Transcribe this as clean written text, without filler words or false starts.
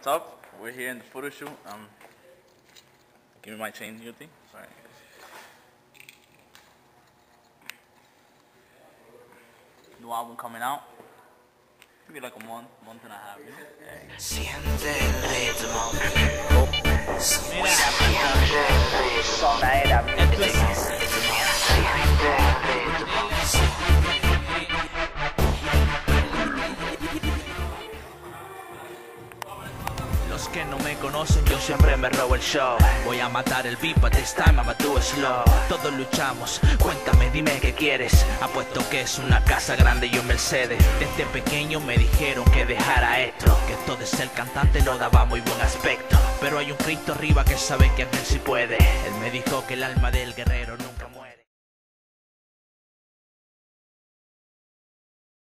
what's up? We're here in the photo shoot. Give me my chain, you think? Sorry. New album coming out. Maybe like a month and a half. Yeah. Siente el ritmo. Zona era Siente el ritmo. Los que no me conocen, yo siempre me robo el show. Voy a matar el beat, but this time I'ma do it slow. Todos luchamos, cuéntame, dime qué quieres. Apuesto que es una casa grande y un Mercedes. Desde pequeño me dijeron que dejara esto, que esto de ser cantante no daba muy buen aspecto. Pero hay un Cristo arriba que sabe que aquel sí puede. Él me dijo que el alma del guerrero nunca